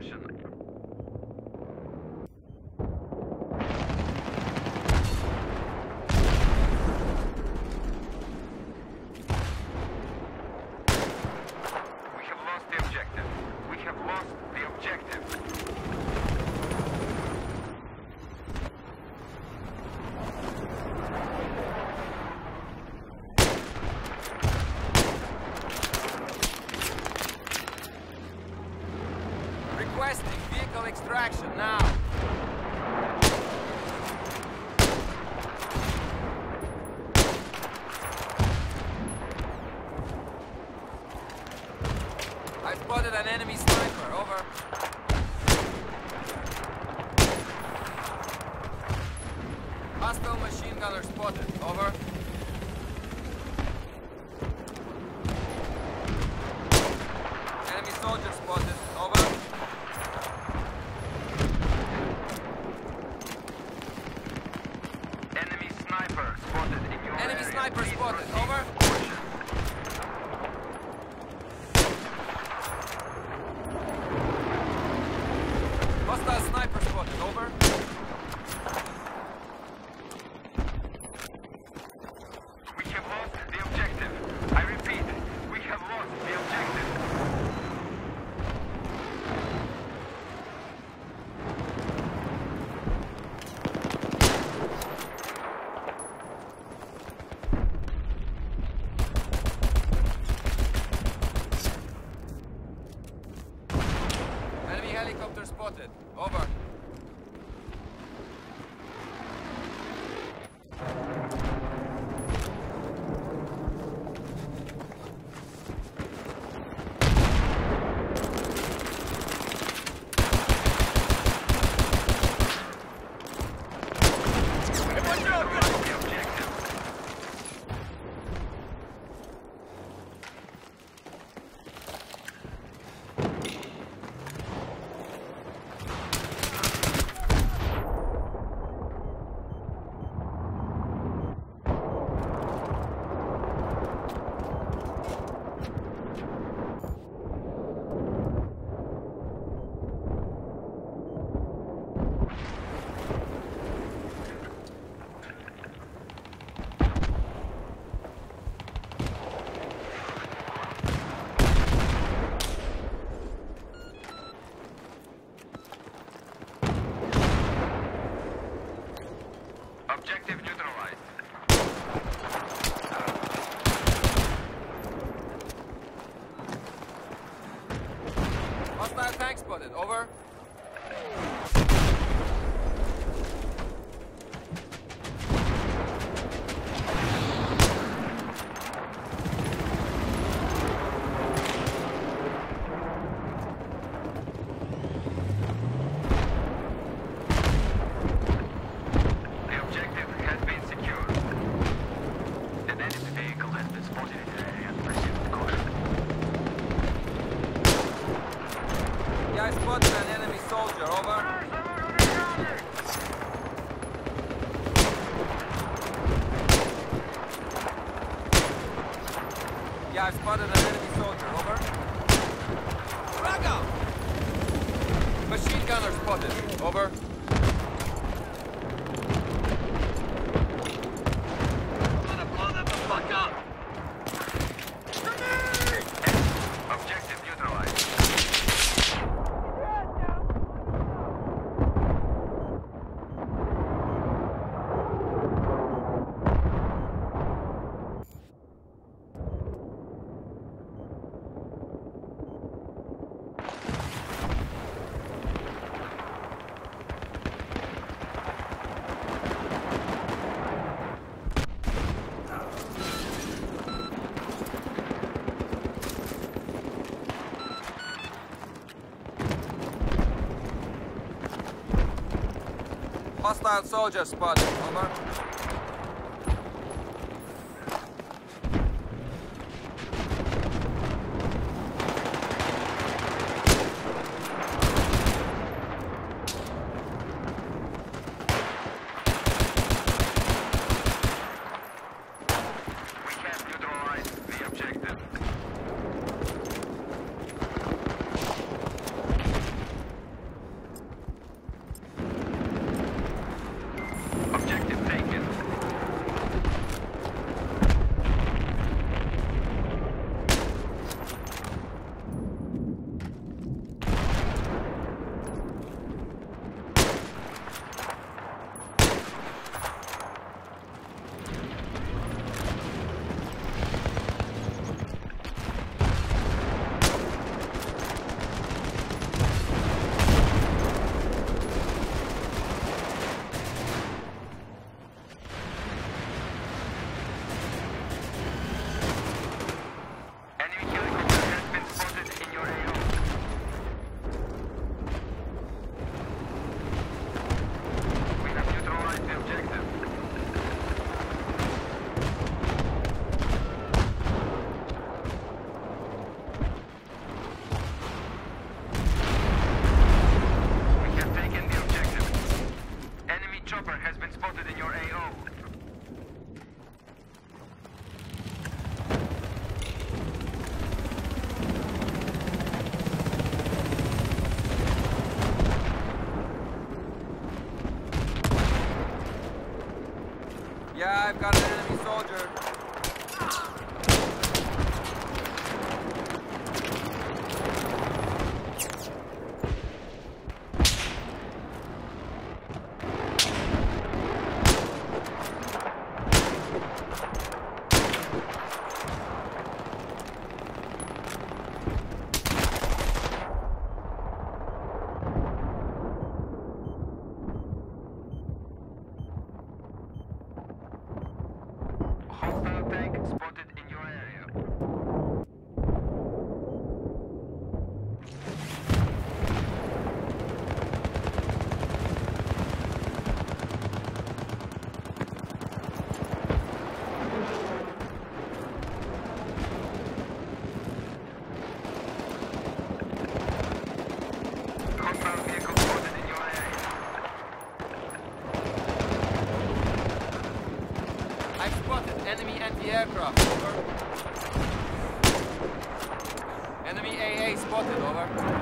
extraction. We have lost the objective. We have lost the objective. Requesting vehicle extraction now. I spotted an enemy sniper. Over. Hostile machine gunner spotted. Over. Enemy soldier spotted. Over. Enemy sniper spotted in your Enemy area. sniper Please spotted. proceed Over. with caution. Hostile sniper spotted. Over. We have lost the objective. I repeat, we have lost the objective. Enemy helicopter spotted. Over. The objective. Objective neutralized. Hostile tank spotted. Over. The objective has been secured. An enemy vehicle has been spotted in the area. Proceed with caution. Yeah, I spotted an enemy soldier. Over. Yeah, I spotted an enemy soldier. Over. Frag out! Machine gunner spotted. Over. Objective neutralized. Hostile soldier spotted. Over. tank spotted in your area. Hostile vehicle spotted in your area. I've spotted enemy anti-aircraft, over. Enemy AA spotted, over.